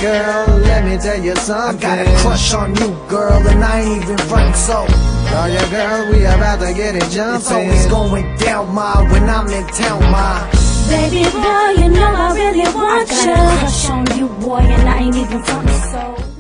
girl, let me tell you something. I got a crush on you, girl, and I ain't even frontin', so oh yeah, girl, we about to get it jumping. it's always going down, ma, when I'm in town, ma. Baby girl, you know I really want you. I got a crush on you, boy, and I ain't even frontin', so